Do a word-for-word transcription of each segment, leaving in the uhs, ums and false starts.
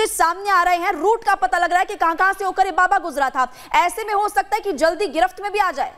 Footage सामने आ रहे हैं, रूट का पता लग रहा है कि कहां कहां से होकर ये बाबा गुजरा था। ऐसे में हो सकता है कि जल्दी गिरफ्त में भी आ जाए।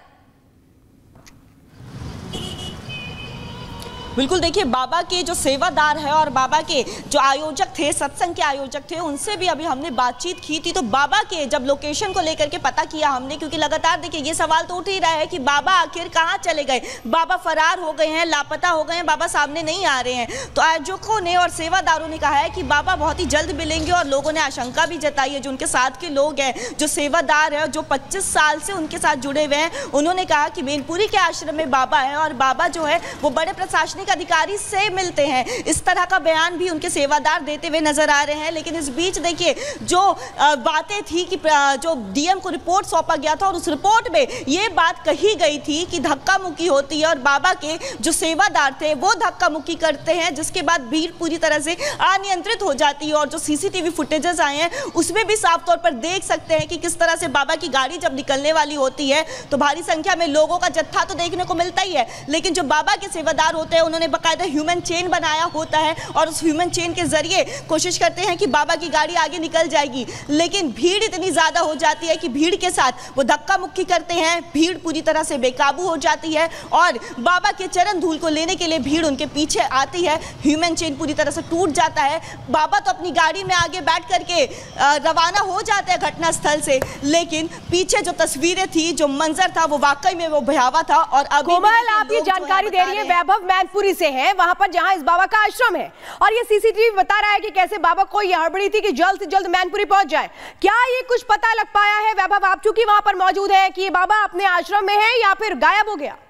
बिल्कुल, देखिए बाबा के जो सेवादार है और बाबा के जो आयोजक थे, सत्संग के आयोजक थे, उनसे भी अभी हमने बातचीत की थी। तो बाबा के जब लोकेशन को लेकर के पता किया हमने, क्योंकि लगातार देखिए ये सवाल तो उठ ही रहा है कि बाबा आखिर कहाँ चले गए, बाबा फरार हो गए हैं, लापता हो गए हैं, बाबा सामने नहीं आ रहे हैं। तो आयोजकों ने और सेवादारों ने कहा है कि बाबा बहुत ही जल्द मिलेंगे और लोगों ने आशंका भी जताई है। जो उनके साथ के लोग हैं, जो सेवादार है, जो पच्चीस साल से उनके साथ जुड़े हुए हैं, उन्होंने कहा कि मैनपुरी के आश्रम में बाबा है और बाबा जो है वो बड़े प्रशासनिक अधिकारी से मिलते हैं। इस तरह का बयान भी उनके सेवादार देते हुए नजर आ रहे हैं। लेकिन इस बीच देखिए जो बातें थी कि जो डीएम को रिपोर्ट सौंपा गया था और उस रिपोर्ट में ये बात कही गई थी कि धक्का मुक्की होती है और बाबा के जो सेवादार थे वो धक्का मुक्की करते हैं, जिसके बाद भीड़ पूरी तरह से अनियंत्रित हो जाती है। और जो सीसीटीवी फुटेजेस आए हैं उसमें भी साफ तौर पर देख सकते हैं कि किस तरह से बाबा की गाड़ी जब निकलने वाली होती है तो भारी संख्या में लोगों का जत्था तो देखने को मिलता ही है, लेकिन जो बाबा के सेवादार होते हैं उन्होंने बाकायदा ह्यूमन चेन बनाया होता है और उस ह्यूमन चेन के जरिए कोशिश करते हैं कि बाबा की गाड़ी आगे निकल जाएगी। लेकिन भीड़ इतनी ज्यादा हो जाती है कि भीड़ के साथ वो धक्का मुक्की करते हैं, भीड़ पूरी तरह से बेकाबू हो जाती है और बाबा के चरण धूल को लेने के लिए भीड़ उनके पीछे आती है। ह्यूमन चेन पूरी तरह से टूट जाता है। बाबा तो अपनी गाड़ी में आगे बैठ करके रवाना हो जाते हैं घटना स्थल से, लेकिन पीछे जो तस्वीरें थी, जो मंजर था, वो वाकई में वो भयावह था। और अभी कोमल, आप ये जानकारी दे रही है वैभव मैनपुरी से है, वहां पर जहां इस बाबा का आश्रम है, और ये सीसीटीवी बता रहा है कि कैसे बाबा को ये हड़बड़ी थी कि जल्द से जल्द मैनपुरी पहुंच जाए। क्या ये कुछ पता लग पाया है वैभव, आप चूंकि वहां पर मौजूद हैं, कि ये बाबा अपने आश्रम में है या फिर गायब हो गया?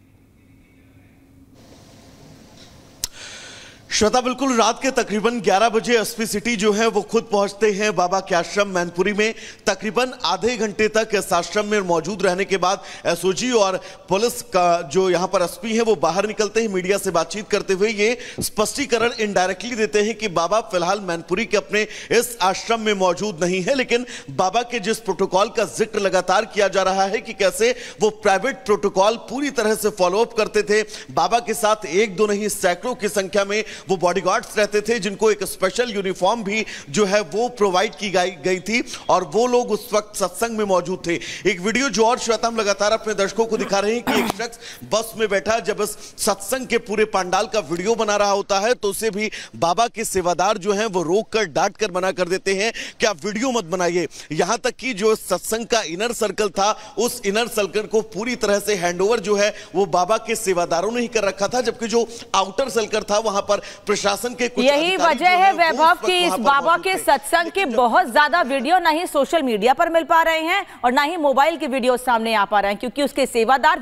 श्वेता, बिल्कुल रात के तकरीबन ग्यारह बजे एसपी सिटी जो है वो खुद पहुंचते हैं बाबा के आश्रम मैनपुरी में। तकरीबन आधे घंटे तक इस आश्रम में मौजूद रहने के बाद एसओजी और पुलिस का जो यहां पर एसपी है वो बाहर निकलते हैं। मीडिया से बातचीत करते हुए ये स्पष्टीकरण इनडायरेक्टली देते हैं कि बाबा फिलहाल मैनपुरी के अपने इस आश्रम में मौजूद नहीं है, लेकिन बाबा के जिस प्रोटोकॉल का जिक्र लगातार किया जा रहा है कि कैसे वो प्राइवेट प्रोटोकॉल पूरी तरह से फॉलोअप करते थे। बाबा के साथ एक दो नहीं सैकड़ों की संख्या में वो बॉडीगार्ड्स रहते थे, जिनको एक स्पेशल यूनिफॉर्म भी जो है वो प्रोवाइड की गई थी और वो लोग उस वक्त सत्संग में मौजूद थे। एक वीडियो जो और श्वेता हम लगातार अपने दर्शकों को दिखा रहे हैं कि एक शख्स बस में बैठा जब इस सत्संग के पूरे पंडाल का वीडियो बना रहा होता है तो उसे भी बाबा के सेवादार जो हैं वो रोक कर डांट कर मना कर देते हैं कि आप वीडियो मत बनाइए। यहां तक कि जो सत्संग का इनर सर्कल था, उस इनर सर्कल को पूरी तरह से हैंडओवर जो है वो बाबा के सेवादारों ने ही कर रखा था, जबकि जो आउटर सर्कल था वहां पर प्रशासन के कुछ यही वजह है वैभव कि इस बाबा के सत्संग के बहुत ज्यादा वीडियो ना ही सोशल मीडिया पर मिल पा रहे हैं और ना ही मोबाइल के वीडियो सामने आ पा रहे हैं, क्योंकि उसके सेवादार